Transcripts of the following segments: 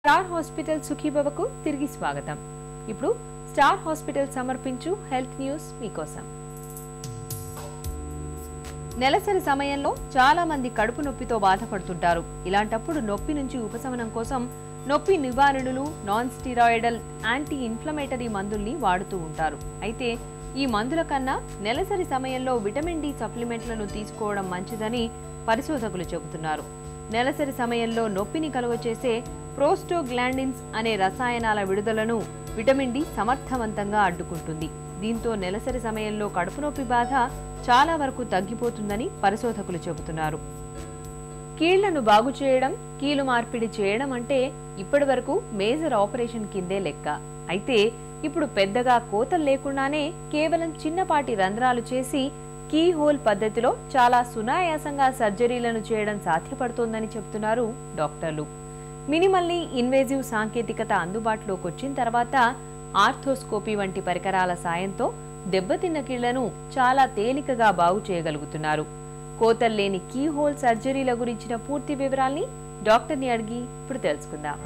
Star hospital సుఖీభవకు తిరిగి స్వాగతం. ఇప్పుడు స్టార్ హాస్పిటల్ సమర్పించు హెల్త్ న్యూస్ మీకోసం. నెలసరి సమయంలో చాలా మంది కడుపు నొప్పితో బాధపడుతుంటారు. ఇలాంటప్పుడు నొప్పి నుంచి ఉపశమనం కోసం నొప్పి నివారణలు, నాన్ స్టిరాయిడల్, యాంటీ ఇన్ఫ్లమేటరీ మందుల్ని వాడుతూ ఉంటారు. అయితే ఈ మందుల కన్నా నెలసరి సమయంలో విటమిన్ డి సప్లిమెంట్లను తీసుకోవడం మంచిదని పరిశోధకులు చెబుతున్నారు. నెలసరి సమయంలో నొప్పిని కలుగచేసే ప్రోస్టోగ్లాండిన్స్ అనే రసాయనాల విడుదలను విటమిన్ డి సమర్థవంతంగా అడ్డుకుంటుంది. దీంతో నెలసరి సమయంలో కడుపు నొప్పి బాధ చాలా వరకు తగ్గిపోతుందని పరిశోధకులు చెబుతున్నారు. కీళ్లను బాగు చేయడం, కీలు మార్పిడి చేయడం అంటే ఇప్పటి వరకు మేజర్ ఆపరేషన్ కిందే లెక్క. అయితే ఇప్పుడు పెద్దగా కోతలు లేకుండానే కేవలం చిన్నపాటి రంధ్రాలు చేసి కీ హోల్ పద్ధతిలో చాలా సునాయాసంగా సర్జరీలను చేయడం సాధ్యపడుతోందని చెబుతున్నారు డాక్టర్లు. మినిమల్లీ ఇన్వేజివ్ సాంకేతికత అందుబాటులోకి వచ్చిన తర్వాత ఆర్థోస్కోపీ వంటి పరికరాల సాయంతో దెబ్బతిన్న కీళ్లను చాలా తేలికగా బాగు చేయగలుగుతున్నారు. కోతల్లేని కీ హోల్ సర్జరీల గురించిన పూర్తి వివరాల్ని డాక్టర్ని అడిగి ఇప్పుడు తెలుసుకుందాం.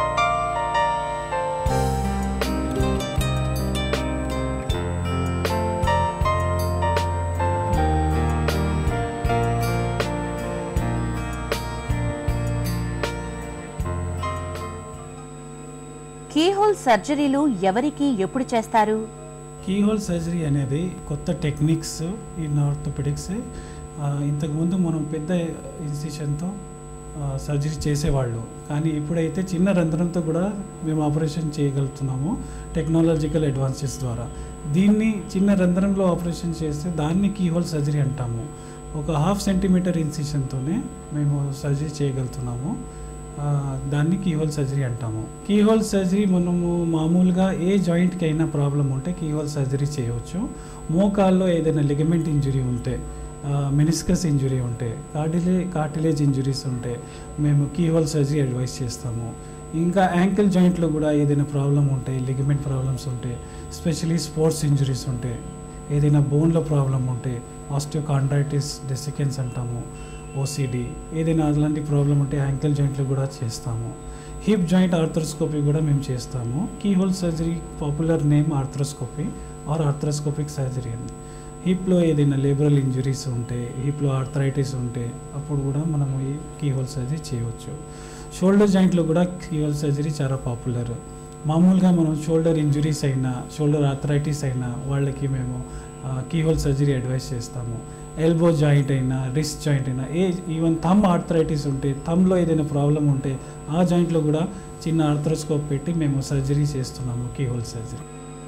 కీహోల్ సర్జరీలు ఎవరికి ఎప్పుడు చేస్తారు? కీహోల్ సర్జరీ అనేది కొత్త టెక్నిక్స్ ఇన్ ఆర్థోపెడిక్స్. ఇంతకుముందు మనం పెద్ద ఇన్సిషన్తో సర్జరీ చేసేవాళ్ళు, కానీ ఇప్పుడైతే చిన్న రంధ్రంతో కూడా మేము ఆపరేషన్ చేయగలుగుతున్నాము టెక్నాలజికల్ అడ్వాన్సెస్ ద్వారా. దీన్ని చిన్న రంధ్రంలో ఆపరేషన్ చేస్తే దాన్ని కీహోల్ సర్జరీ అంటాము. ఒక 1/2 సెంటీమీటర్ ఇన్సిషన్తోనే మేము సర్జరీ చేయగలుగుతున్నాము. దాన్ని కీహోల్ సర్జరీ అంటాము. కీహోల్ సర్జరీ మనము మామూలుగా ఏ జాయింట్కి అయినా ప్రాబ్లం ఉంటే కీహోల్ సర్జరీ చేయవచ్చు. మోకాల్లో ఏదైనా లిగమెంట్ ఇంజురీ ఉంటే, మెనిస్కస్ ఇంజురీ ఉంటే, కార్టిలేజ్ ఇంజురీస్ ఉంటే మేము కీహోల్ సర్జరీ అడ్వైస్ చేస్తాము. ఇంకా యాంకిల్ జాయింట్లో కూడా ఏదైనా ప్రాబ్లం ఉంటే, లిగమెంట్ ప్రాబ్లమ్స్ ఉంటే, ఎస్పెషలీ స్పోర్ట్స్ ఇంజురీస్ ఉంటే, ఏదైనా బోన్లో ప్రాబ్లం ఉంటే, ఆస్టియోకాండ్రైటిస్ డెసికెన్స్ అంటాము, ఓసిడి, ఏదైనా అలాంటి ప్రాబ్లం ఉంటే యాంకిల్ జాయింట్లో కూడా చేస్తాము. హిప్ జాయింట్ ఆర్థ్రోస్కోపీ కూడా మేము చేస్తాము. Keyhole surgery popular name arthroscopy or arthroscopic surgery అండి. హిప్లో ఏదైనా లేబరల్ ఇంజురీస్ ఉంటే, హిప్లో ఆర్థరైటిస్ ఉంటే అప్పుడు కూడా మనము ఈ కీహోల్ సర్జరీ చేయవచ్చు. షోల్డర్ జాయింట్లో కూడా కీహోల్ సర్జరీ చాలా పాపులర్. మామూలుగా మనం షోల్డర్ ఇంజురీస్ అయినా, షోల్డర్ ఆర్థరైటిస్ అయినా వాళ్ళకి మేము కీహోల్ సర్జరీ అడ్వైస్ చేస్తాము. ఎల్బో జాయింట్ అయినా, రిస్ట్ జాయింట్ అయినా, ఈవెన్ థమ్ ఆర్థరైటిస్ ఉంటే, థమ్లో ఏదైనా ప్రాబ్లం ఉంటే ఆ జాయింట్లో కూడా చిన్న ఆర్థ్రోస్కోప్ పెట్టి మేము సర్జరీ చేస్తున్నాము, కీహోల్ సర్జరీ.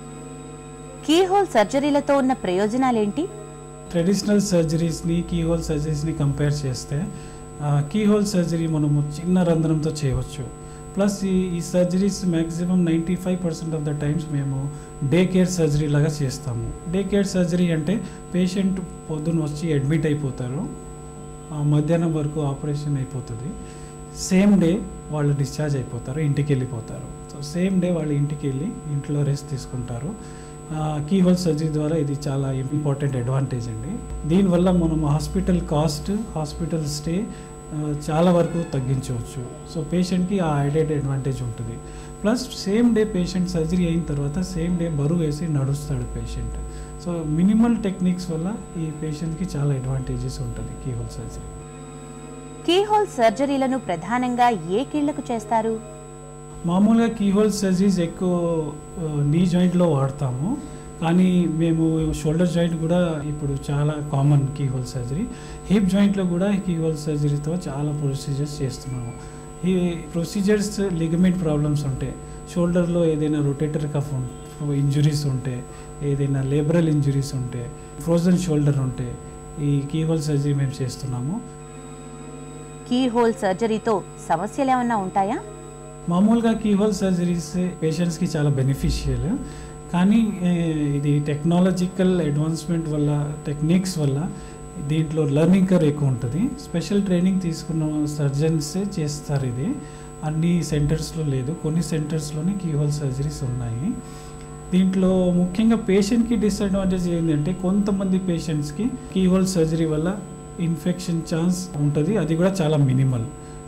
కీహోల్ సర్జరీలతో ఉన్న ప్రయోజనాలేంటి? ట్రెడిషనల్ సర్జరీస్ని, కీహోల్ సర్జరీస్ని కంపేర్ చేస్తే కీహోల్ సర్జరీ మనము చిన్న రంధ్రంతో చేయవచ్చు. ప్లస్ ఈ surgeries maximum 95% of the times మేము డే కేర్ సర్జరీ లాగా చేస్తాము. డే కేర్ సర్జరీ అంటే పేషెంట్ పొద్దున వచ్చి అడ్మిట్ అయిపోతారు, మధ్యాహ్నం వరకు ఆపరేషన్ అయిపోతుంది, సేమ్ డే వాళ్ళు డిశ్చార్జ్ అయిపోతారు, ఇంటికి వెళ్ళిపోతారు. సో సేమ్ డే వాళ్ళు ఇంటికి వెళ్ళి ఇంట్లో రెస్ట్ తీసుకుంటారు. కీహోల్ సర్జరీ ద్వారా ఇది చాలా ఇంపార్టెంట్ అడ్వాంటేజ్ అండి. దీనివల్ల మనం హాస్పిటల్ కాస్ట్, హాస్పిటల్ స్టే చాలా వరకు తగ్గించవచ్చు. సో పేషెంట్కి ఆ యాడెడ్ అడ్వాంటేజ్ ఉంటుంది. Plus same day patient surgery అయిన తర్వాత సేమ్ డే బరువు వేసి నడుస్తాడు పేషెంట్. సో మినిమల్ టెక్నిక్స్ వల్ల ఈ పేషెంట్కి చాలా అడ్వాంటేజెస్ ఉంటుంది కీహోల్ సర్జరీ. కీహోల్ సర్జరీలను ప్రధానంగా ఏ కీళ్లకు చేస్తారు? మామూలుగా కీహోల్ సర్జరీస్ ఎక్కువ నీ జాయింట్లో వాడతాము, కానీ మేము షోల్డర్ జాయింట్ కూడా ఇప్పుడు చాలా కామన్ కీహోల్ సర్జరీ. హిప్ జాయింట్లో కూడా కీహోల్ సర్జరీతో చాలా ప్రొసీజర్స్ చేస్తున్నాము. ఈ ప్రొసీజర్స్ లిగమెంట్ ప్రాబ్లమ్స్ ఉంటే, షోల్డర్లో ఏదైనా రొటేటర్ కఫ్ ఇంజురీస్ ఉంటే, ఏదైనా లేబరల్ ఇంజురీస్ ఉంటే, ఫ్రోజన్ షోల్డర్ ఉంటే ఈ కీహోల్ సర్జరీ మేము చేస్తున్నాము. కీహోల్ సర్జరీతో సమస్యలు ఏమన్నా ఉంటాయా? మామూలుగా కీహోల్ సర్జరీస్ పేషెంట్స్కి చాలా బెనిఫిషియల్, కానీ ఇది టెక్నాలజికల్ అడ్వాన్స్మెంట్ వల్ల, టెక్నిక్స్ వల్ల దీంట్లో లెర్నింగ్ కర్వ్ ఎక్కువ ఉంటుంది. స్పెషల్ ట్రైనింగ్ తీసుకున్న సర్జన్సే చేస్తారు. ఇది అన్ని సెంటర్స్లో లేదు, కొన్ని సెంటర్స్లోనే కీహోల్ సర్జరీస్ ఉన్నాయి. దీంట్లో ముఖ్యంగా పేషెంట్కి డిసడ్వాంటేజ్ ఏంటంటే కొంతమంది పేషెంట్స్కి కీహోల్ సర్జరీ వల్ల ఇన్ఫెక్షన్ ఛాన్స్ ఉంటుంది, అది కూడా చాలా మినిమల్.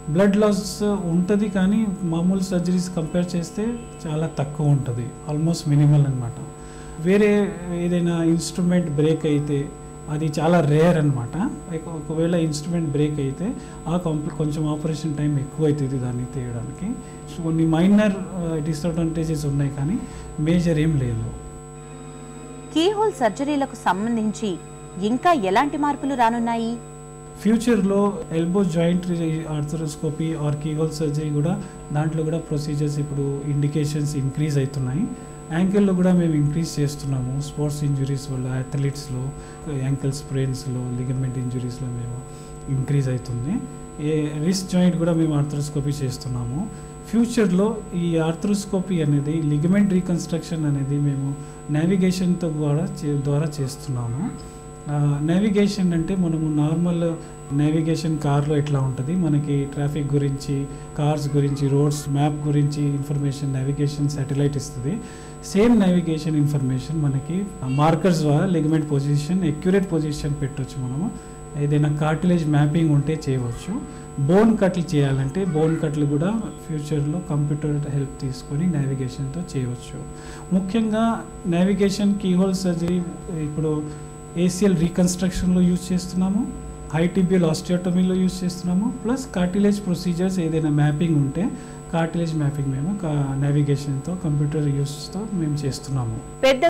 బ్లడ్ లాస్ ఉంటుంది, కానీ మామూలు సర్జరీస్ కంపేర్ చేస్తే చాలా తక్కువ ఉంటుంది, ఆల్మోస్ట్ మినిమల్ అనమాట. వేరే ఏదైనా ఇన్స్ట్రుమెంట్ బ్రేక్ అయితే అది చాలా రేర్ అనమాట. ఒకవేళ ఇన్స్ట్రుమెంట్ బ్రేక్ అయితే కొంచెం ఆపరేషన్ టైం ఎక్కువ అవుతుంది దాన్ని తీయడానికి. సో కొన్ని మైనర్ డిసడ్వాంటేజెస్ ఉన్నాయి, కానీ మేజర్ ఏం లేదు. కీహోల్ సర్జరీలకు సంబంధించి ఇంకా ఎలాంటి మార్పులు రానున్నాయి? ఫ్యూచర్లో elbow joint arthroscopy or keyhole surgery కూడా, దాంట్లో కూడా ప్రొసీజర్స్ ఇప్పుడు ఇండికేషన్స్ ఇంక్రీజ్ అవుతున్నాయి. యాంకిల్లో కూడా మేము ఇంక్రీజ్ చేస్తున్నాము. స్పోర్ట్స్ ఇంజురీస్ వల్ల అథ్లెట్స్లో, యాంకిల్ స్ప్రెయిన్స్లో, లిగమెంట్ ఇంజురీస్లో మేము ఇంక్రీజ్ అవుతుంది. రిస్ట్ జాయింట్ కూడా మేము ఆర్థరోస్కోపీ చేస్తున్నాము. ఫ్యూచర్లో ఈ ఆర్థరోస్కోపీ అనేది, లిగమెంట్ రీకన్స్ట్రక్షన్ అనేది మేము నావిగేషన్తో ద్వారా చేస్తున్నాము. నావిగేషన్ అంటే మనము నార్మల్ నావిగేషన్ కార్లో ఎట్లా ఉంటుంది, మనకి ట్రాఫిక్ గురించి, కార్స్ గురించి, రోడ్స్ మ్యాప్ గురించి ఇన్ఫర్మేషన్ నావిగేషన్ శాటిలైట్ ఇస్తుంది. సేమ్ నావిగేషన్ ఇన్ఫర్మేషన్ మనకి మార్కర్స్ ద్వారా లిగమెంట్ పొజిషన్, అక్యురేట్ పొజిషన్ పెట్టవచ్చు. మనము ఏదైనా కార్టిలేజ్ మ్యాపింగ్ ఉంటే చేయవచ్చు. బోన్ కట్లు చేయాలంటే బోన్ కట్లు కూడా ఫ్యూచర్లో కంప్యూటర్ హెల్ప్ తీసుకొని నావిగేషన్తో చేయవచ్చు. ముఖ్యంగా నావిగేషన్ కీహోల్ సర్జరీ ఇప్పుడు ఏసిఎల్ రీకన్స్ట్రక్షన్లో యూజ్ చేస్తున్నాము, హైటిబియల్ ఆస్టియోటమీలో యూజ్ చేస్తున్నాము, ప్లస్ కార్టిలేజ్ ప్రొసీజర్స్ ఏదైనా మ్యాపింగ్ ఉంటే కార్టిలేజ్ మ్యాపింగ్ మేము నావిగేషన్తో, కంప్యూటర్ యూస్తో మేము చేస్తున్నాము. పెద్ద